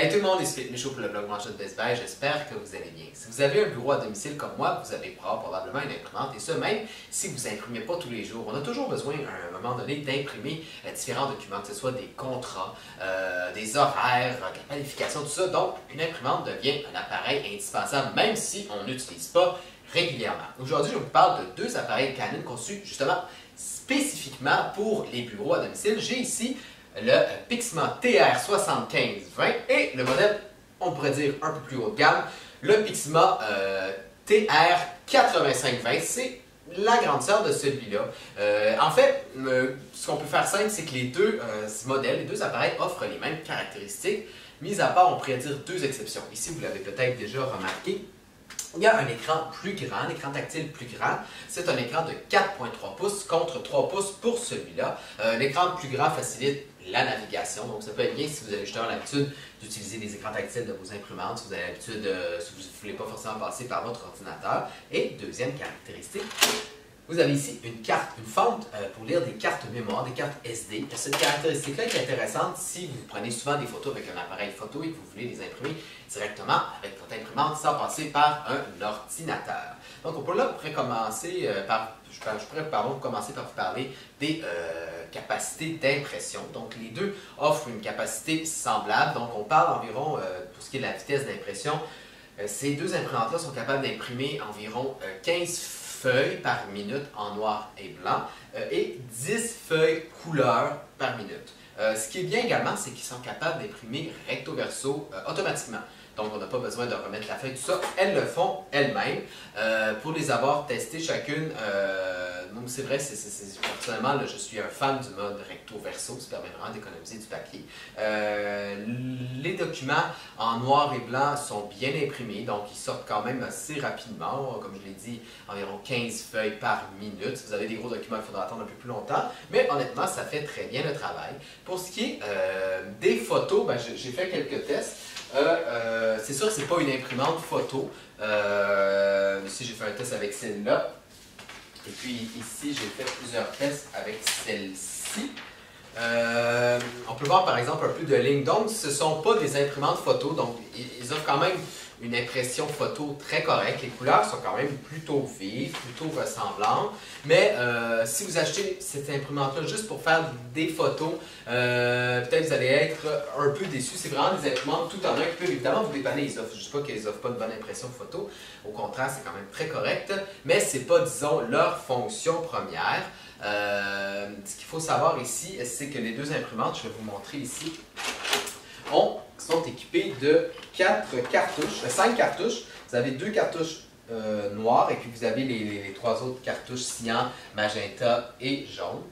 Salut tout le monde, ici Philippe Michaud pour le blog Manchette Best Buy, j'espère que vous allez bien. Si vous avez un bureau à domicile comme moi, vous avez probablement une imprimante, et ce même si vous n'imprimez pas tous les jours. On a toujours besoin à un moment donné d'imprimer différents documents, que ce soit des contrats, des horaires, de la planification, tout ça. Donc, une imprimante devient un appareil indispensable, même si on n'utilise pas régulièrement. Aujourd'hui, je vous parle de deux appareils Canon conçus justement spécifiquement pour les bureaux à domicile. J'ai ici le Pixma TR7520 et le modèle, on pourrait dire un peu plus haut de gamme, le Pixma TR8520. C'est la grande sœur de celui-là. En fait, ce qu'on peut faire simple, c'est que les deux modèles, les deux appareils offrent les mêmes caractéristiques, mis à part, on pourrait dire deux exceptions. Ici, vous l'avez peut-être déjà remarqué. Il y a un écran plus grand, un écran tactile plus grand. C'est un écran de 4.3 pouces contre 3 pouces pour celui-là. L'écran plus grand facilite la navigation, donc ça peut être bien si vous avez justement l'habitude d'utiliser des écrans tactiles de vos imprimantes, si vous avez l'habitude, si vous ne voulez pas forcément passer par votre ordinateur. Et deuxième caractéristique, vous avez ici une carte, une fente pour lire des cartes mémoire, des cartes SD. Cette caractéristique-là est intéressante si vous prenez souvent des photos avec un appareil photo et que vous voulez les imprimer directement avec votre imprimante sans passer par un ordinateur. Donc, on pourrait commencer par, commencer par vous parler des capacités d'impression. Donc, les deux offrent une capacité semblable. Donc, on parle environ, pour ce qui est de la vitesse d'impression, ces deux imprimantes-là sont capables d'imprimer environ 15 feuilles par minute en noir et blanc et 10 feuilles couleur par minute. Ce qui est bien également, c'est qu'ils sont capables d'imprimer recto-verso automatiquement. Donc, on n'a pas besoin de remettre la feuille, tout ça. Elles le font elles-mêmes. Pour les avoir testées chacune, donc c'est vrai, personnellement, là, je suis un fan du mode recto-verso, ça permet vraiment d'économiser du papier. Les documents en noir et blanc sont bien imprimés, donc ils sortent quand même assez rapidement. Comme je l'ai dit, environ 15 feuilles par minute. Si vous avez des gros documents, il faudra attendre un peu plus longtemps. Mais honnêtement, ça fait très bien le travail. Pour ce qui est des photos, ben, j'ai fait quelques tests. C'est sûr que ce n'est pas une imprimante photo. Ici, j'ai fait un test avec celle-là. Et puis ici, j'ai fait plusieurs tests avec celle-ci. On peut voir par exemple un peu de ligne. Donc, ce ne sont pas des imprimantes photo. Donc, ils offrent quand même une impression photo très correcte. Les couleurs sont quand même plutôt vives, plutôt ressemblantes. Mais si vous achetez cette imprimante-là juste pour faire des photos, peut-être vous allez être un peu déçu. C'est vraiment des imprimantes tout en un qui peuvent évidemment vous dépanner. Je ne dis pas qu'ils n'offrent pas une bonne impression photo. Au contraire, c'est quand même très correct. Mais ce n'est pas, disons, leur fonction première. Ce qu'il faut savoir ici, c'est que les deux imprimantes, je vais vous montrer ici, sont équipées de 5 cartouches. Vous avez 2 cartouches noires et puis vous avez les 3 autres cartouches cyan, magenta et jaune.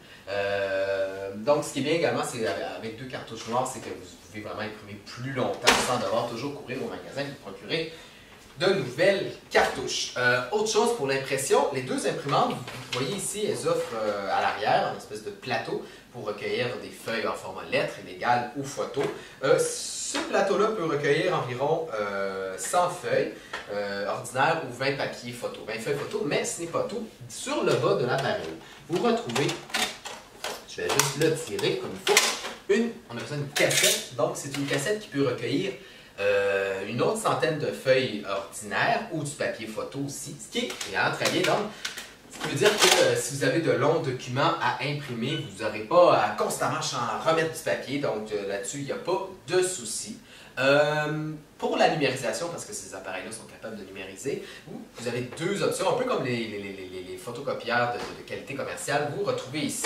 Donc, ce qui est bien également, c'est avec 2 cartouches noires, c'est que vous pouvez vraiment imprimer plus longtemps sans devoir toujours courir au magasin et vous procurer de nouvelles cartouches. Autre chose pour l'impression, les deux imprimantes, vous voyez ici, elles offrent à l'arrière une espèce de plateau pour recueillir des feuilles en format lettres, illégales ou photo. Ce plateau-là peut recueillir environ 100 feuilles ordinaires ou 20 papiers photo, 20 feuilles photo, mais ce n'est pas tout. Sur le bas de l'appareil, vous retrouvez, je vais juste le tirer comme il faut, on a besoin d'une cassette. Donc, c'est une cassette qui peut recueillir une autre centaine de feuilles ordinaires ou du papier photo aussi, ce qui est vraiment très bien. Donc, ça veut dire que si vous avez de longs documents à imprimer, vous n'aurez pas à constamment remettre du papier. Donc, là-dessus, il n'y a pas de souci. Pour la numérisation, parce que ces appareils-là sont capables de numériser, vous avez deux options, un peu comme les photocopieurs de qualité commerciale. Vous retrouvez ici,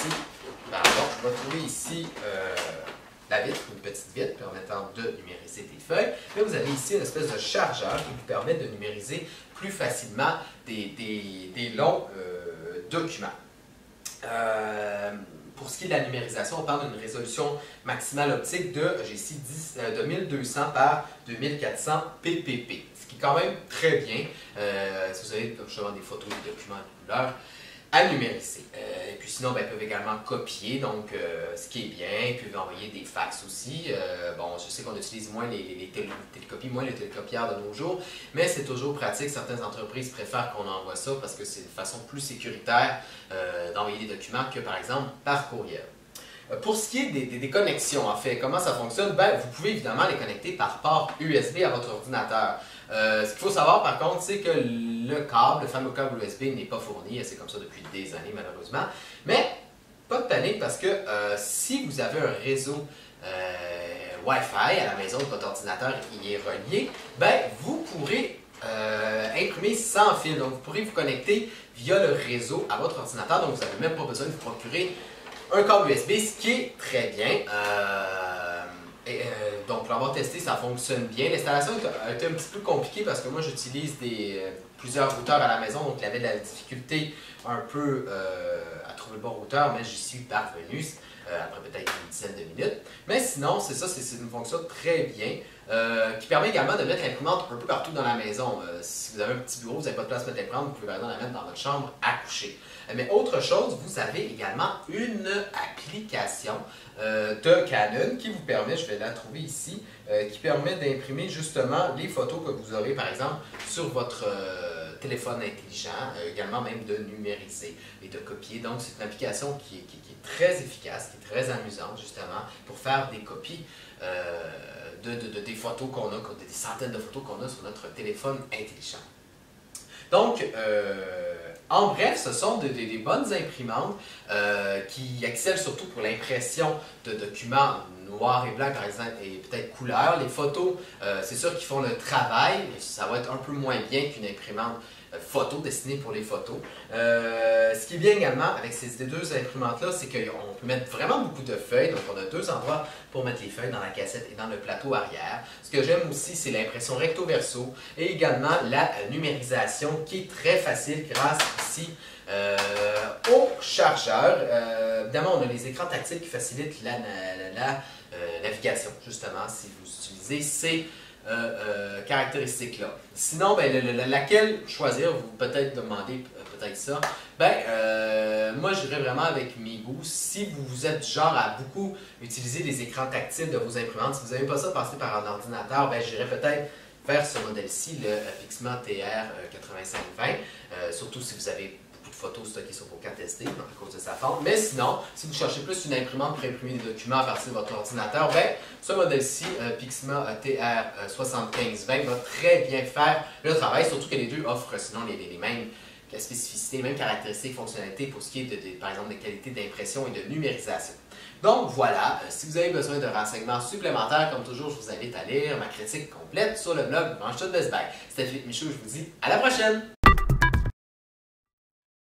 la vitre, une petite vitre permettant de numériser des feuilles. Mais vous avez ici une espèce de chargeur qui vous permet de numériser plus facilement des longs documents. Pour ce qui est de la numérisation, on parle d'une résolution maximale optique j'ai ici de 1200 par 2400 ppp, ce qui est quand même très bien si vous avez justement des photos, des documents de couleur à numériser. Et puis sinon, ils peuvent également copier, donc ce qui est bien. Ils peuvent envoyer des fax aussi. Bon, je sais qu'on utilise moins les télécopies, moins les télécopieurs de nos jours, mais c'est toujours pratique. Certaines entreprises préfèrent qu'on envoie ça parce que c'est une façon plus sécuritaire d'envoyer des documents que par exemple par courriel. Pour ce qui est des connexions, en fait, comment ça fonctionne, ben, vous pouvez évidemment les connecter par port USB à votre ordinateur. Ce qu'il faut savoir par contre, c'est que le fameux câble USB n'est pas fourni, c'est comme ça depuis des années malheureusement. Mais pas de panique parce que si vous avez un réseau Wi-Fi à la maison de votre ordinateur qui y est relié, ben, vous pourrez imprimer sans fil. Donc vous pourrez vous connecter via le réseau à votre ordinateur, donc vous n'avez même pas besoin de vous procurer un câble USB, ce qui est très bien. Donc pour l'avoir testé, ça fonctionne bien. L'installation a été un petit peu compliquée parce que moi j'utilise plusieurs routeurs à la maison, donc il y avait de la difficulté un peu à trouver le bon routeur, mais j'y suis parvenu après peut-être une dizaine de minutes. Mais sinon, c'est ça, c'est une fonction très bien qui permet également de mettre l'imprimante un peu partout dans la maison. Si vous avez un petit bureau, vous n'avez pas de place pour mettre l'imprimante, vous pouvez vraiment la mettre dans votre chambre à coucher. Mais autre chose, vous avez également une application de Canon qui vous permet, je vais la trouver ici, qui permet d'imprimer justement les photos que vous aurez par exemple sur votre téléphone intelligent, également même de numériser et de copier. Donc c'est une application qui est très efficace, qui est très amusante justement pour faire des copies des photos qu'on a, des centaines de photos qu'on a sur notre téléphone intelligent. Donc, en bref, ce sont des bonnes imprimantes qui excellent surtout pour l'impression de documents noir et blanc, par exemple, et peut-être couleur. Les photos, c'est sûr qu'ils font le travail, mais ça va être un peu moins bien qu'une imprimante photo destinée pour les photos. Ce qui est bien également avec ces deux imprimantes-là, c'est qu'on peut mettre vraiment beaucoup de feuilles. Donc, on a deux endroits pour mettre les feuilles, dans la cassette et dans le plateau arrière. Ce que j'aime aussi, c'est l'impression recto-verso et également la numérisation qui est très facile grâce ici au chargeur. Évidemment, on a les écrans tactiles qui facilitent la navigation, justement, si vous utilisez ces caractéristiques-là. Sinon, ben, laquelle choisir, vous peut-être demandez peut-être ça. Ben, moi, j'irais vraiment avec mes goûts. Si vous êtes du genre à beaucoup utiliser les écrans tactiles de vos imprimantes, si vous n'avez pas ça passé par un ordinateur, ben, j'irais peut-être vers ce modèle-ci, le Pixma TR8520, surtout si vous avez photos stockées sur vos cartes SD à cause de sa forme. Mais sinon, si vous cherchez plus une imprimante pour imprimer des documents à partir de votre ordinateur, ben, ce modèle-ci, Pixma TR7520, va très bien faire le travail, surtout que les deux offrent sinon les mêmes spécificités, les mêmes caractéristiques, fonctionnalités pour ce qui est par exemple des qualités d'impression et de numérisation. Donc voilà, si vous avez besoin de renseignements supplémentaires, comme toujours, je vous invite à lire ma critique complète sur le blog Mange Tout Best Buy. C'était Philippe Michaud, je vous dis à la prochaine!